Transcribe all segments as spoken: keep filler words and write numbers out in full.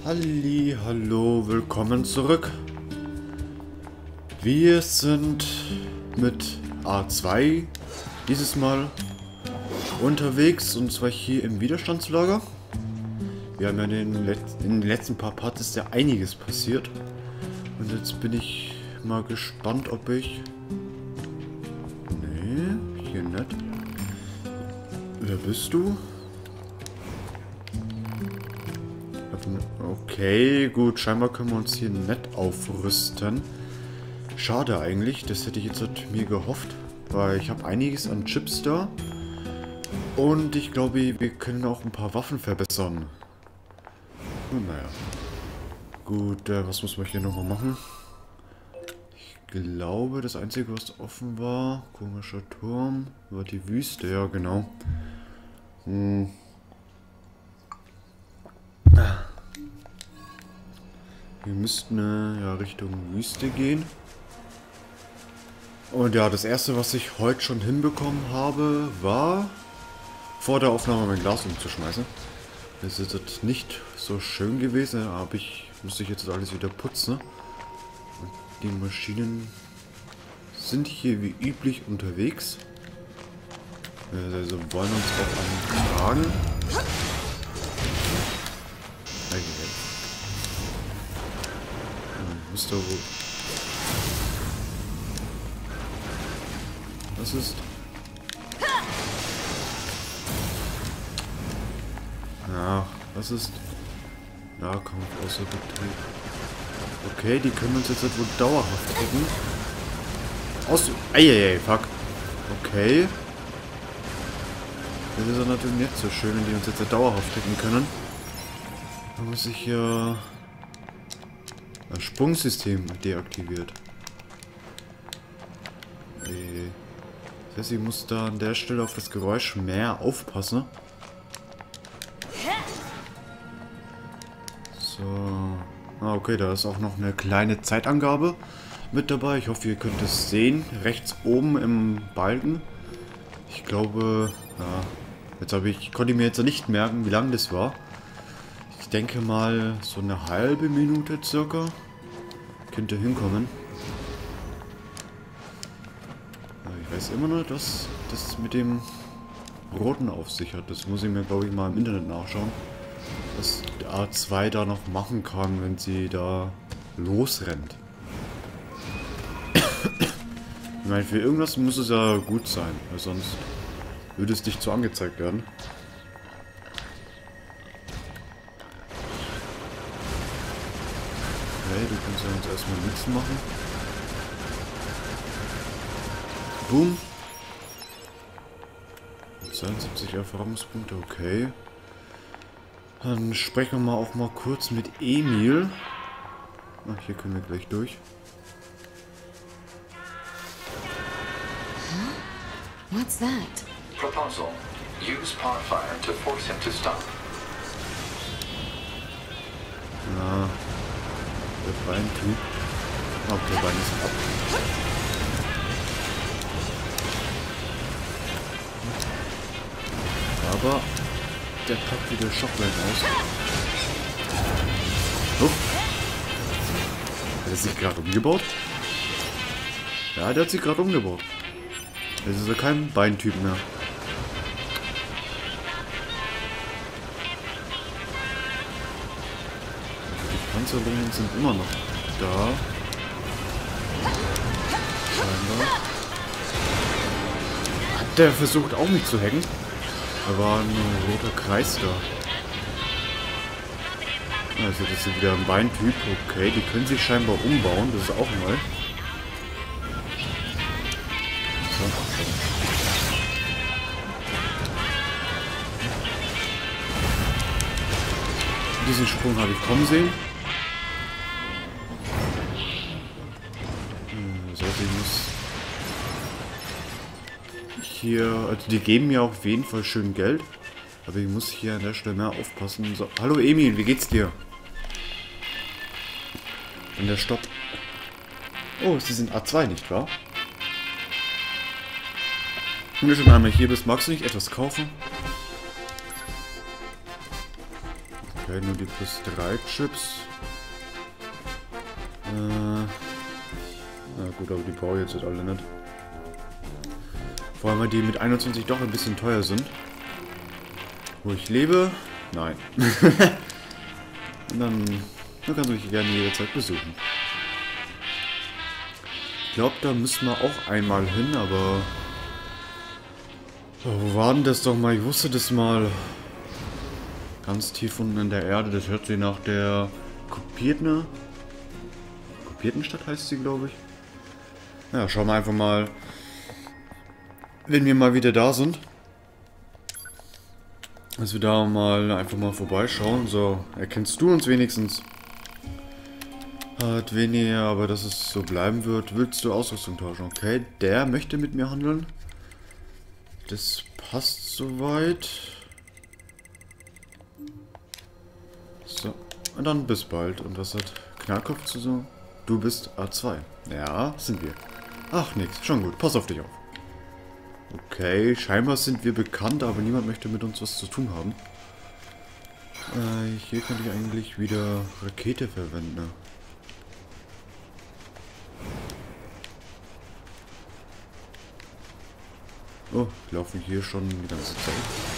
Halli, hallo, willkommen zurück. Wir sind mit A zwei dieses Mal unterwegs, und zwar hier im Widerstandslager. Wir haben ja in den, Let in den letzten paar Parts ist ja einiges passiert. Und jetzt bin ich mal gespannt, ob ich... Nee, hier nicht. Wer bist du? Okay, gut, scheinbar können wir uns hier nett aufrüsten. Schade eigentlich, das hätte ich jetzt halt mir gehofft, weil ich habe einiges an Chips da. Und ich glaube, wir können auch ein paar Waffen verbessern. Und naja. Gut, äh, was muss man hier nochmal machen? Ich glaube, das Einzige, was offen war, komischer Turm, war die Wüste, ja genau. Hm. Wir müssten äh, ja Richtung Wüste gehen. Und ja, das erste, was ich heute schon hinbekommen habe, war vor der Aufnahme mein Glas umzuschmeißen. Das ist jetzt nicht so schön gewesen, aber ich muss ich jetzt alles wieder putzen. Und die Maschinen sind hier wie üblich unterwegs. Also wollen uns auch an Kragen. Müsste wohl. Was ist? Ja, was ist? Ja, Kampf außer Betrieb. Okay, die können uns jetzt wohl dauerhaft treffen. Aus. Eieiei, fuck. Okay. Das ist ja natürlich nicht so schön, wenn die uns jetzt dauerhaft treffen können. Da muss ich hier. Das Sprungsystem deaktiviert. Das heißt, ich muss da an der Stelle auf das Geräusch mehr aufpassen. So. Ah, okay, da ist auch noch eine kleine Zeitangabe mit dabei. Ich hoffe, ihr könnt es sehen. Rechts oben im Balken. Ich glaube, ja, jetzt habe ich, konnte ich mir jetzt nicht merken, wie lang das war. Ich denke mal, so eine halbe Minute circa könnte hinkommen. Aber ich weiß immer noch, dass das mit dem Roten auf sich hat. Das muss ich mir, glaube ich, mal im Internet nachschauen. Was der A zwei da noch machen kann, wenn sie da losrennt. Ich meine, für irgendwas muss es ja gut sein, weil sonst würde es nicht so angezeigt werden. Okay, du kannst ja uns erstmal nichts machen. Boom. zweiundsiebzig Erfahrungspunkte, okay. Dann sprechen wir mal auch mal kurz mit Emil. Ach, hier können wir gleich durch. Huh? What's that? Proposal. Use Podfire to force him to stop. Ja. Der Beintyp. Oh, der Bein ist ab. Aber der packt wieder Shockwave aus. Oh. Hat er sich gerade umgebaut? Ja, der hat sich gerade umgebaut. Jetzt ist er kein Beintyp mehr. Die Panzerungen sind immer noch da. Scheinbar. Hat der versucht auch mich zu hacken? Da war ein roter Kreis da. Also das ist wieder ein Beintyp. Okay, die können sich scheinbar umbauen. Das ist auch neu. So. Diesen Sprung habe ich kommen sehen. So, ich muss hier, also die geben mir auf jeden Fall schön Geld, aber ich muss hier an der Stelle mehr aufpassen. So, hallo Emil, wie geht's dir? Und der Stopp. Oh, sie sind A zwei, nicht wahr? Wenn du schon einmal hier bist, magst du nicht etwas kaufen? Okay, nur die plus drei Chips. Äh, na gut, aber die brauche ich jetzt alle nicht. Vor allem, weil die mit einundzwanzig doch ein bisschen teuer sind. Wo ich lebe? Nein. Und dann, dann kannst du mich gerne jederzeit besuchen. Ich glaube, da müssen wir auch einmal hin, aber... Oh, wo war denn das doch mal? Ich wusste das mal. Ganz tief unten in der Erde. Das hört sich nach der Kopierten... Kopiertenstadt heißt sie, glaube ich. Ja, schauen wir einfach mal, wenn wir mal wieder da sind. Dass wir da mal einfach mal vorbeischauen. So, erkennst du uns wenigstens? Hat weniger, aber dass es so bleiben wird. Willst du Ausrüstung tauschen? Okay, der möchte mit mir handeln. Das passt soweit. So, und dann bis bald. Und was hat Knallkopf zu sagen? Du bist A zwei. Ja, sind wir. Ach, nix. Schon gut. Pass auf dich auf. Okay, scheinbar sind wir bekannt, aber niemand möchte mit uns was zu tun haben. Äh, hier könnte ich eigentlich wieder Rakete verwenden. Ne? Oh, die laufen hier schon die ganze Zeit.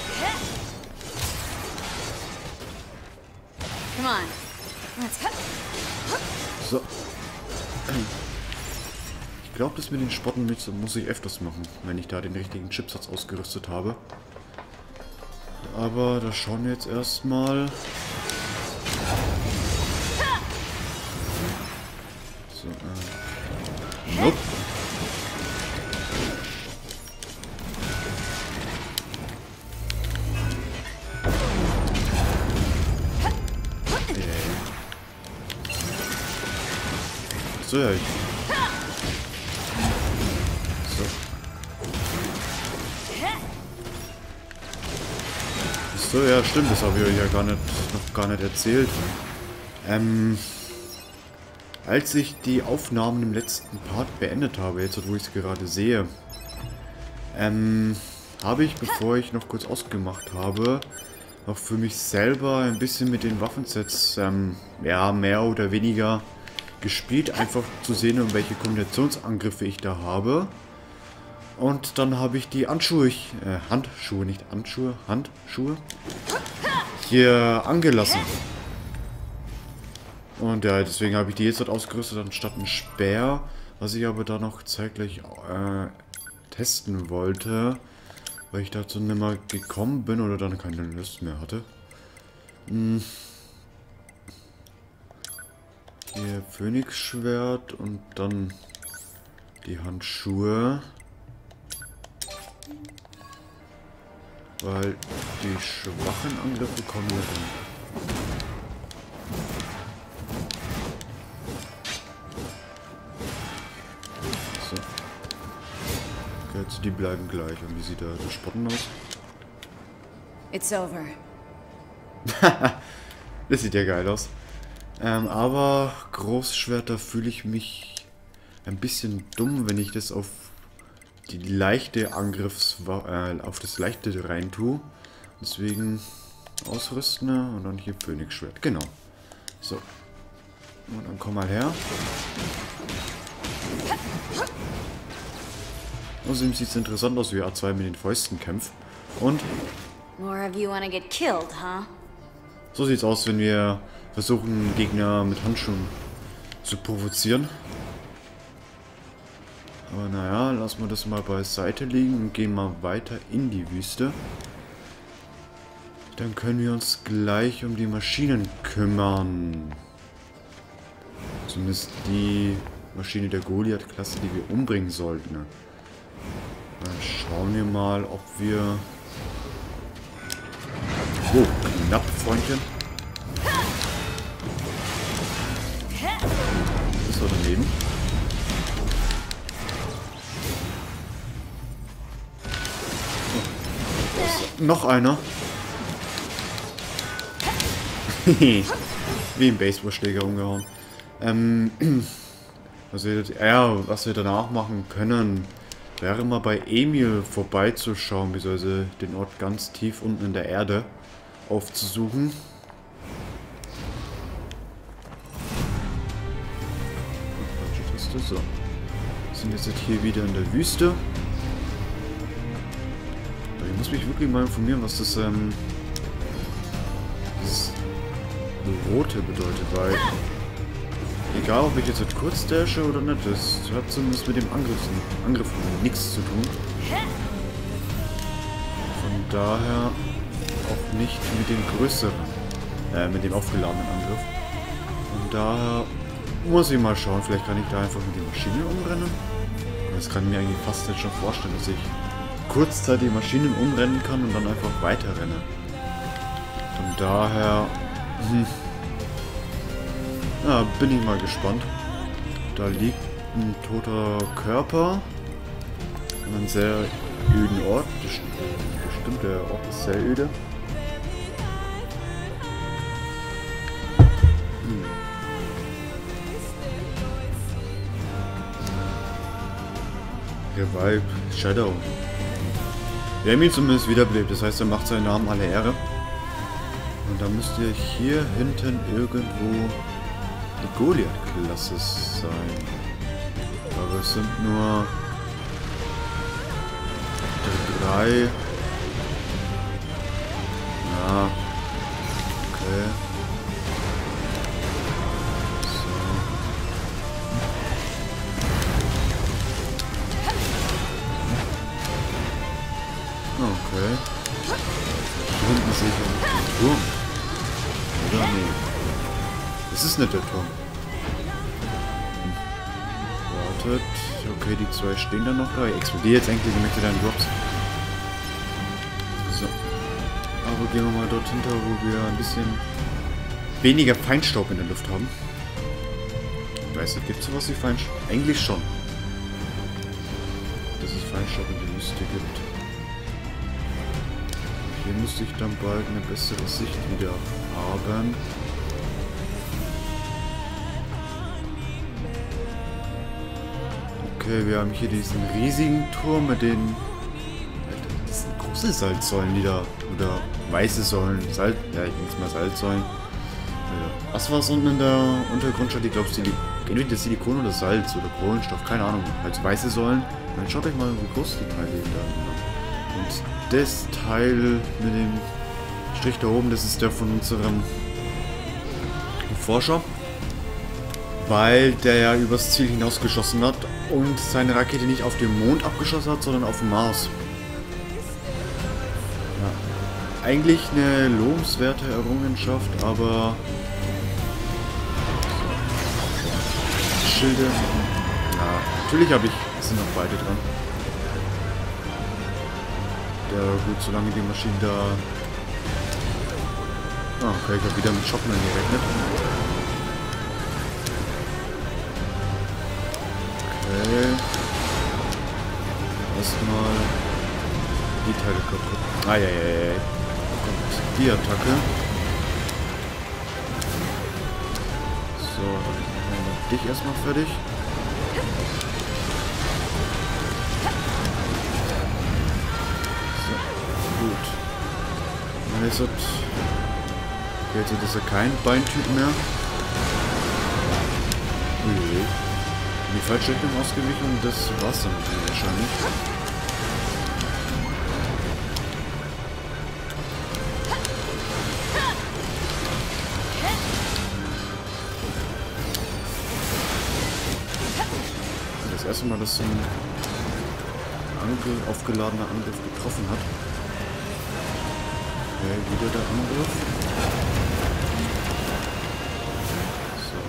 Come on. Let's go. So. Ich glaube, das mit den Spotten mit muss ich öfters machen, wenn ich da den richtigen Chipsatz ausgerüstet habe. Aber da schauen wir jetzt erstmal. So, äh. Nope. So, ja, ich. So. So, ja, stimmt, das habe ich euch ja gar nicht, noch gar nicht erzählt. Ähm, als ich die Aufnahmen im letzten Part beendet habe, jetzt wo ich es gerade sehe, ähm, habe ich, bevor ich noch kurz ausgemacht habe, noch für mich selber ein bisschen mit den Waffensets, ähm, ja, mehr oder weniger gespielt, einfach zu sehen, um welche Kombinationsangriffe ich da habe. Und dann habe ich die Handschuhe, ich, äh, Handschuhe, nicht Handschuhe, Handschuhe, hier angelassen. Und ja, deswegen habe ich die jetzt dort ausgerüstet, anstatt ein Speer, was ich aber da noch zeitgleich äh, testen wollte, weil ich dazu nicht mehr gekommen bin oder dann keine Lust mehr hatte. Hm. Hier Phönixschwert und dann die Handschuhe. Weil die schwachen Angriffe kommen ja dann. So. Okay, jetzt die bleiben gleich. Und wie sieht da der Spotten aus? It's over. Das sieht ja geil aus. Ähm, aber Großschwerter fühle ich mich ein bisschen dumm, wenn ich das auf die leichte Angriffs äh, auf das leichte rein tue. Deswegen ausrüsten und dann hier Phönixschwert. Genau. So. Und dann komm mal her. Außerdem sieht es interessant aus, wie A zwei mit den Fäusten kämpft. Und More of you wanna get killed, huh? so sieht es aus, wenn wir versuchen, Gegner mit Handschuhen zu provozieren. Aber naja, lassen wir das mal beiseite liegen und gehen mal weiter in die Wüste. Dann können wir uns gleich um die Maschinen kümmern. Zumindest die Maschine der Goliath-Klasse, die wir umbringen sollten. Dann schauen wir mal, ob wir... Oh, knapp, Freundchen. Das war daneben. Oh, noch einer. Wie ein Baseballschläger umgehauen. Ähm, was wir, ja, was wir danach machen können, wäre mal bei Emil vorbeizuschauen, beziehungsweise den Ort ganz tief unten in der Erde aufzusuchen. Wüste. So. Wir sind jetzt hier wieder in der Wüste. Aber ich muss mich wirklich mal informieren, was das, ähm, das Rote bedeutet, weil egal, ob ich jetzt halt kurz dashe oder nicht, das hat zumindest mit dem Angriff, Angriff nichts zu tun. Von daher auch nicht mit dem größeren, äh, mit dem aufgeladenen Angriff. Von daher muss ich mal schauen, vielleicht kann ich da einfach mit der Maschine umrennen. Das kann ich mir eigentlich fast jetzt schon vorstellen, dass ich kurzzeitig Maschinen umrennen kann und dann einfach weiter renne. Von daher, hm, ja, bin ich mal gespannt. Da liegt ein toter Körper an einem sehr öden Ort. Bestimmt, der Ort ist sehr öde. Hm. Revive Shadow. Wir haben ihn zumindest wiederbelebt, das heißt, er macht seinen Namen alle Ehre. Und da müsste hier hinten irgendwo die Goliath-Klasse sein. Aber es sind nur drei. Ja. Okay. So. Okay. Hier hinten sehe ich einen Turm. Oder nee. Das ist nicht der Turm. Hm. Wartet. Okay, die zwei stehen da noch da. Ich explodiere jetzt endlich und möchte dann Drops. So. Aber gehen wir mal dort hinter, wo wir ein bisschen weniger Feinstaub in der Luft haben. Ich weiß nicht, gibt es sowas wie Feinstaub? Eigentlich schon. Dass es Feinstaub in der Wüste gibt. Hier müsste ich dann bald eine bessere Sicht wieder haben. Okay, wir haben hier diesen riesigen Turm mit den... Das sind große Salzsäulen, die da... Oder weiße Säulen. Salz... Ja, ich nenne es mal Salzsäulen. Was war es unten in der Untergrundstadt? Ich glaube, entweder Silikon oder Salz oder Kohlenstoff. Keine Ahnung. Halt weiße Säulen. Und dann schaut euch mal, wie groß die Teile da sind. Und das Teil mit dem Strich da oben, das ist der von unserem Forscher. Weil der ja übers Ziel hinausgeschossen hat und seine Rakete nicht auf den Mond abgeschossen hat, sondern auf den Mars. Ja. Eigentlich eine lobenswerte Errungenschaft, aber... Schilde... Ja, natürlich habe ich... Es sind noch beide dran. Ja gut, solange die Maschine da... Ah, okay, ich habe wieder mit Schockmann gerechnet. Okay. Erstmal die Teile kaputt. Ah, ja, ja, ja. Kommt die Attacke. So, dann machen wir dich erstmal fertig. Gut. Und jetzt hat... Okay, jetzt ist er kein Beintyp mehr. Ui. In die falsche Richtung ausgewichen und das war's dann wahrscheinlich. Das erste Mal, dass so ein Angriff, aufgeladener Angriff getroffen hat. Okay, wieder der Angriff. So.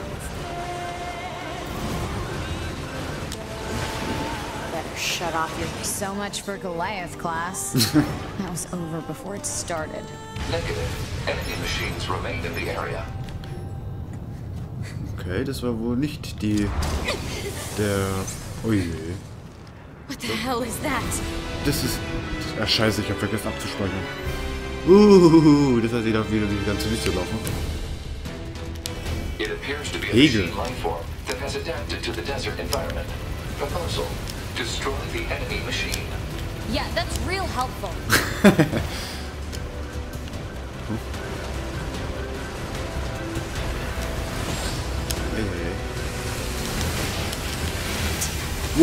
Better shut off your... So much for Goliath class. That was over before it started. Negative. Enemy machines remain in the area. Okay, das war wohl nicht die... Der... Ui. What the hell is that? Das ist... Ach scheiße, ich hab vergessen abzuspeichern. Uh, das heißt, ich darf wieder die ganze Wüste laufen. It appears to be a Hegel. machine life form that has adapted to the desert environment. Proposal: destroy the enemy machine. Yeah, that's real helpful. Hey, hey, hey.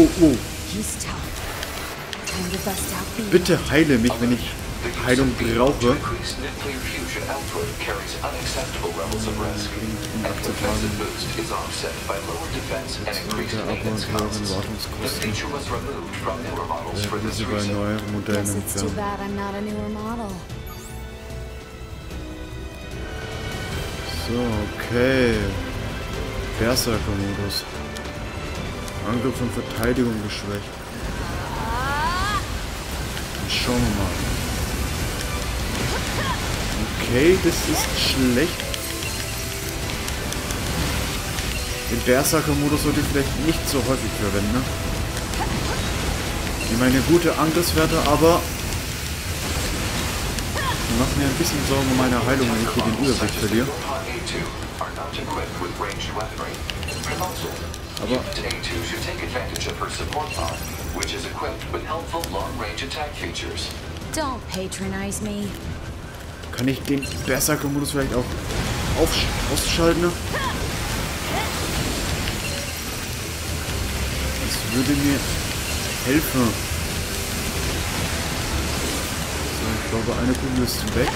wow, wow. He's tough. Time to bust out the Bitte heile mich, wenn ich The use Heilung of beam brauche. to increase nuclear fusion output carries unacceptable levels of risk. Any defensive boost is offset by lower defense and increased Der aber maintenance höheren costs. The Wartungskosten feature was removed from newer models for werden this sie bei reason. neueren Modellen Guess it's too entfernen. bad I'm not a newer model. So, okay. Berserker-Modus. Angriff und Verteidigung geschwächt. Dann schauen wir mal. Okay, das ist schlecht. Den Berserker-Modus sollte ich vielleicht nicht so häufig verwenden, ne? Ich meine, gute Angriffswerte, aber die macht mir ein bisschen Sorgen um meine Heilung, wenn ich hier den Überblick verliere. Aber Unit A two should take advantage of her support pod, which is equipped with helpful long-range attack features. Don't patronize me. kann ich den Berserker-Modus vielleicht auch auf ausschalten? Das würde mir helfen. So, ich glaube, eine Kugel ist weg.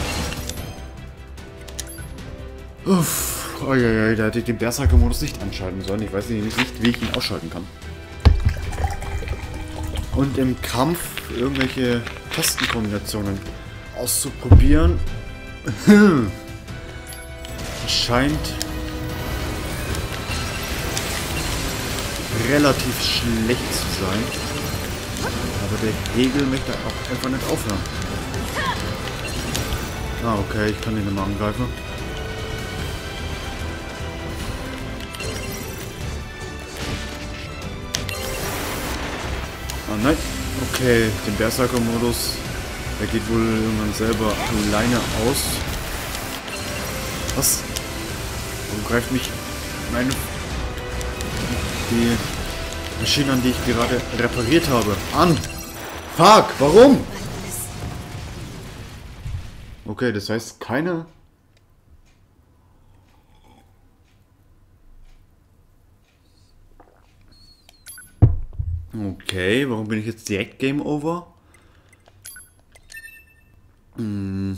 Uff. Oh, ja, ja, da hätte ich den Berserker-Modus nicht anschalten sollen. Ich weiß nämlich nicht, wie ich ihn ausschalten kann. Und im Kampf irgendwelche Tastenkombinationen auszuprobieren, scheint relativ schlecht zu sein. Aber der Hegel möchte auch einfach nicht aufhören. Ah, okay, ich kann ihn immer angreifen. Ah, nein. Okay, den Berserker-Modus, der geht wohl irgendwann selber alleine aus. Was? Warum greift mich meine... die Maschine an, die ich gerade repariert habe, an? Fuck, warum? Okay, das heißt keine... Okay, warum bin ich jetzt direkt Game Over? Hm.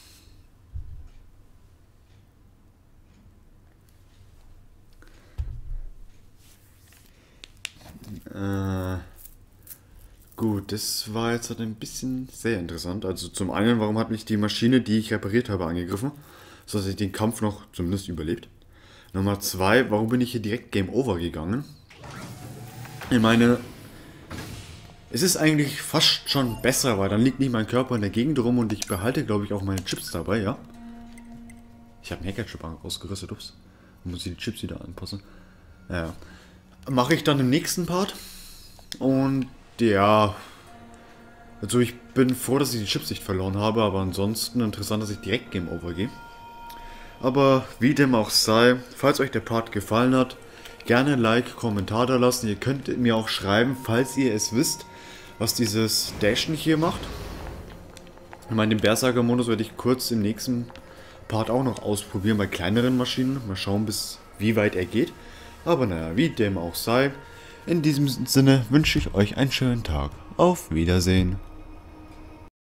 Äh. Gut, das war jetzt halt ein bisschen sehr interessant. Also zum einen, warum hat mich die Maschine, die ich repariert habe, angegriffen? So dass ich den Kampf noch zumindest überlebt. Nummer zwei, warum bin ich hier direkt Game Over gegangen? Ich meine... Es ist eigentlich fast schon besser, weil dann liegt nicht mein Körper in der Gegend rum und ich behalte, glaube ich, auch meine Chips dabei, ja? Ich habe einen Hackerchip ausgerüstet, ups. Dann muss ich die Chips wieder anpassen. Ja. Mache ich dann im nächsten Part. Und ja. Also ich bin froh, dass ich die Chips nicht verloren habe, aber ansonsten interessant, dass ich direkt Game Over gehe. Aber wie dem auch sei, falls euch der Part gefallen hat, gerne ein Like, Kommentar da lassen. Ihr könnt mir auch schreiben, falls ihr es wisst, was dieses Dashen hier macht. Ich meine, den Berserker-Modus werde ich kurz im nächsten Part auch noch ausprobieren bei kleineren Maschinen. Mal schauen, bis wie weit er geht. Aber naja, wie dem auch sei. In diesem Sinne wünsche ich euch einen schönen Tag. Auf Wiedersehen.